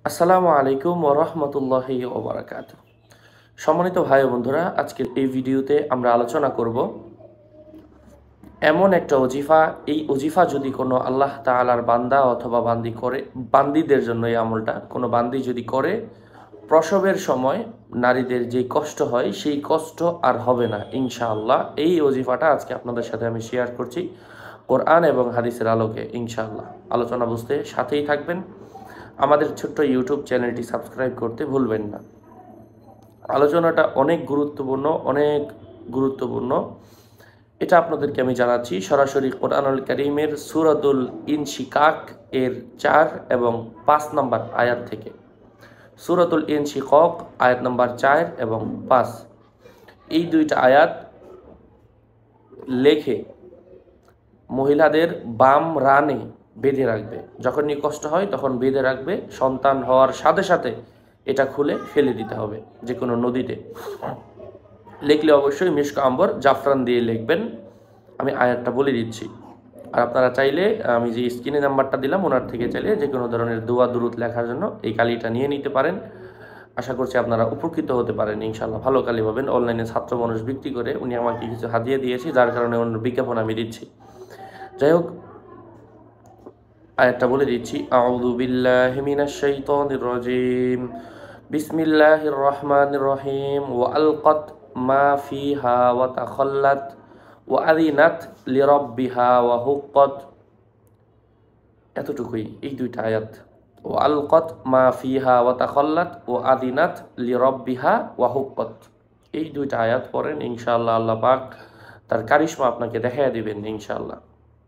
আসসালামু আলাইকুম ওয়া রাহমাতুল্লাহি ওয়া বারাকাতুহু। সম্মানিত ভাই ও বন্ধুরা, আজকের এই ভিডিওতে আমরা আলোচনা করব এমন একটা ওজিফা। এই ওজিফা যদি কোনো আল্লাহ তাআলার বান্দা অথবা বান্দি করে, বান্দিদের জন্য এই আমলটা কোনো বান্দি যদি করে, প্রসবের সময় নারীদের যে কষ্ট হয় সেই কষ্ট আর হবে না ইনশাআল্লাহ। এই ওজিফাটা আজকে আপনাদের সাথে আমি শেয়ার করছি কোরআন এবং হাদিসের আলোকে ইনশাআল্লাহ। আলোচনা বুঝতে সাথেই থাকবেন। আমাদের ছোট্ট ইউটিউব চ্যানেলটি সাবস্ক্রাইব করতে ভুলবেন না। আলোচনাটা অনেক গুরুত্বপূর্ণ। এটা আপনাদেরকে আমি জানাচ্ছি সরাসরি কোরআনুল কারীমের সূরাতুল ইনশিকাক এর 4 এবং 5 নম্বর আয়াত থেকে। সূরাতুল ইনশিকাক আয়াত নম্বর 4 এবং 5, এই দুইটা আয়াত লেখে মহিলাদের বাম রানে বেঁধে রাখবে। যখনই কষ্ট হয় তখন বেঁধে রাখবে, সন্তান হওয়ার সাথে সাথে এটা খুলে ফেলে দিতে হবে যে কোনো নদীতে। লিখলে অবশ্যই মিশক আম্বর জাফরান দিয়ে লিখবেন। আমি আয়াতটা বলে দিচ্ছি, আর আপনারা চাইলে আমি যে স্ক্রিনে নাম্বারটা দিলাম ওনার থেকে চাইলে যে কোনো ধরনের দোয়া দুরুদ লেখার জন্য এই কালিটা নিয়ে নিতে পারেন। আশা করছি আপনারা উপকৃত হতে পারেন ইনশাল্লাহ। ভালো কালি পাবেন। অনলাইনে ছাত্র মানুষ বিক্রি করে উনি আমাকে কিছু হাদিয়া দিয়েছে, যার কারণে অন্য বিজ্ঞাপন আমি দিচ্ছি। যাই হোক, আয়াতটা বলে দিচ্ছি। আউযু বিল্লাহি মিনাশ শাইতানির রাজিম। বিসমিল্লাহির রহমানির রহিম। ওয়া আলকাত মা ফিহা ওয়া তাখাল্লাত ওয়া আযিনাত লিরাব্বিহা ওয়া হুক্কাত। এতটুকুই এই দুইটা আয়াত। ওয়া আলকাত মা ফিহা ওয়া তাখাল্লাত ওয়া আযিনাত লিরাব্বিহা ওয়া হুক্কাত। এই দুইটা আয়াত পড়েন ইনশাআল্লাহ। আল্লাহ পাক তার কারিশমা আপনাকে দেখাইয়া দিবেন ইনশাআল্লাহ।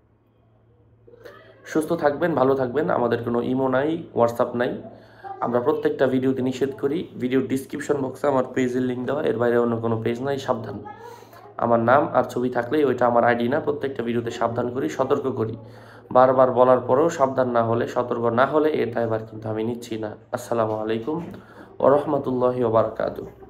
সুস্থ থাকবেন, ভালো থাকবেন। আমাদের কোনো ইমো নাই, হোয়াটসঅ্যাপ নাই। আমরা প্রত্যেকটা ভিডিওতে নিষেধ করি। ভিডিওর ডিসক্রিপশন বক্সে আমার পেজের লিঙ্ক দেওয়া, এর বাইরে অন্য কোনো পেজ নাই। সাবধান, আমার নাম আর ছবি থাকলেই ওইটা আমার আইডি না। প্রত্যেকটা ভিডিওতে সাবধান করি, সতর্ক করি। বারবার বলার পরেও সাবধান না হলে, সতর্ক না হলে এর দায়ভার কিন্তু আমি নিচ্ছি না। আসসালামু আলাইকুম ওয়া রাহমাতুল্লাহি ওয়া বারাকাতুহু।